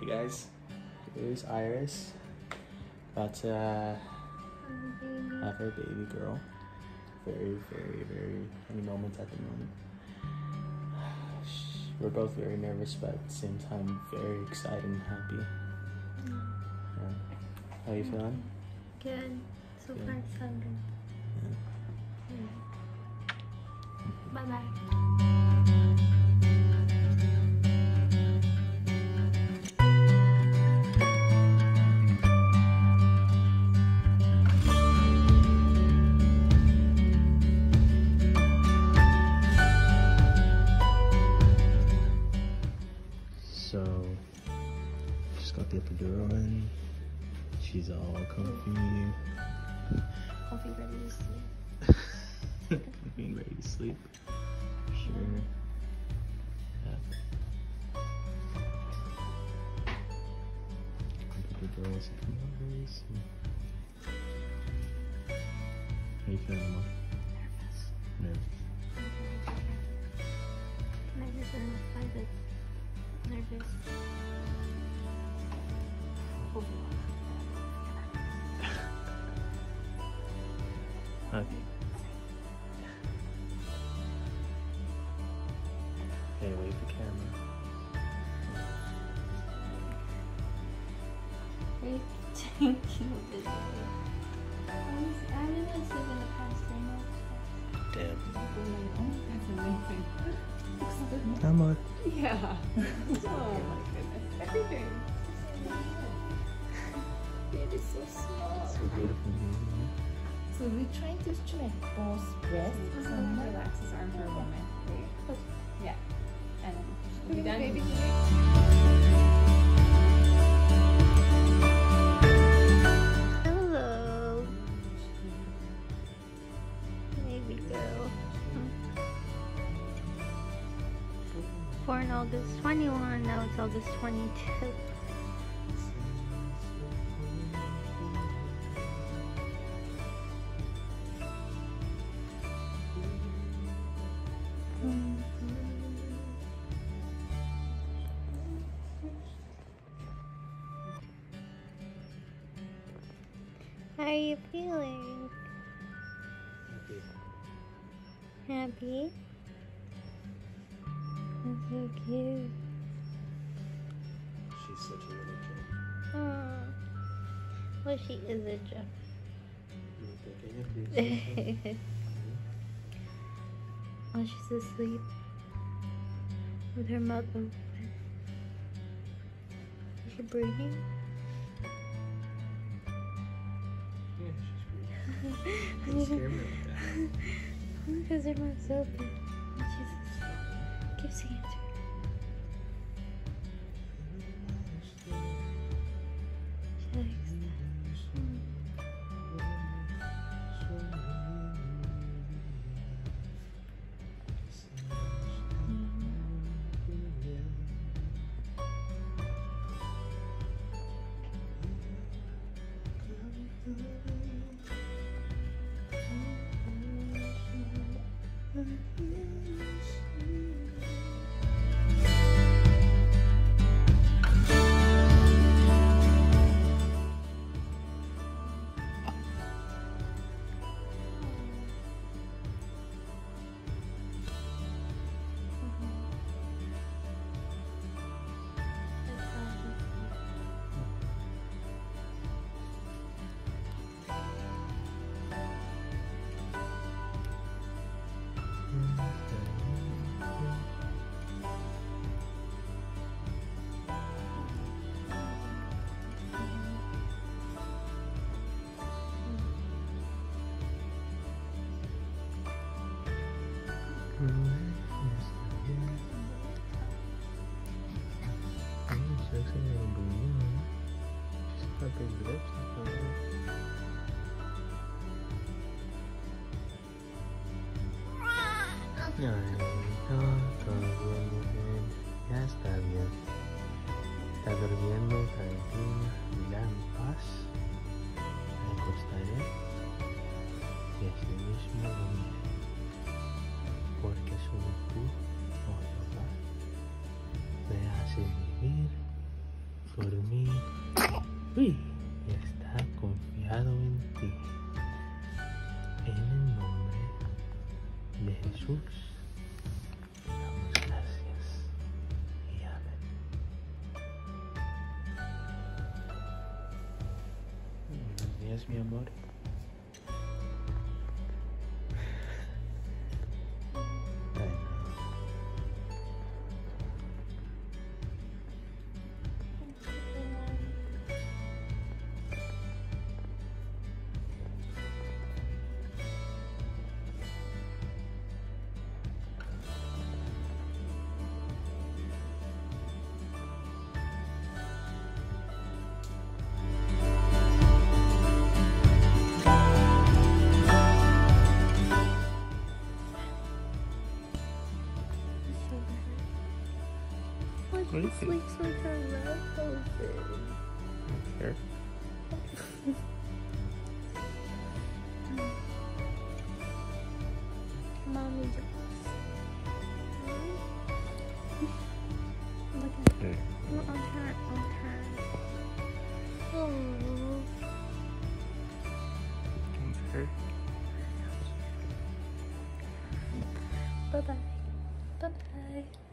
Hey guys, here's Iris, about to have her baby girl. Very many moments at the moment. We're both very nervous, but at the same time very excited and happy. Yeah. How are you feeling? Good. So far, so good. Yeah. Bye-bye. So, just got the epidural in. She's all comfy. Comfy, ready to sleep. Being ready to sleep. Sure. Yeah. Epidurals come out very soon. How you feeling, Mom? Nervous. Nervous and excited. Nervous. Okay. Okay, wave the camera. Thank you. I didn't sleep in the past 3 months. Damn. That's amazing. Come on. Yeah. Oh my goodness. Everything. Baby's so small. So beautiful. So we're trying to stretch both breasts. So relax his arm for a moment. Right? Yeah. And then done. Baby. Hello. Baby girl. Born August 21, now it's August 22. How are you feeling? Happy? That's so cute. She's such a little kid. Aww. Well, she is a gem. While she's asleep, with her mouth open. Is she breathing? Yeah, she's breathing. Don't scare me like that. Because her mouth's open. She's asleep. Give the answer. She likes that. No, todo bien, mujer. Ya está bien. Está durmiendo tranquila, mira en paz. Me acostaré y así mismo dormiré. Porque solo tú, oh Jehová, me haces vivir por mí. Uy, está confiado en ti. En el nombre de Jesús, damos gracias y amén. Buenos días, mi amor. She sleeps with her mouth open. Here. Mommy just. Look at her. Here. Look on her. Oh. Here. Bye bye. Bye bye.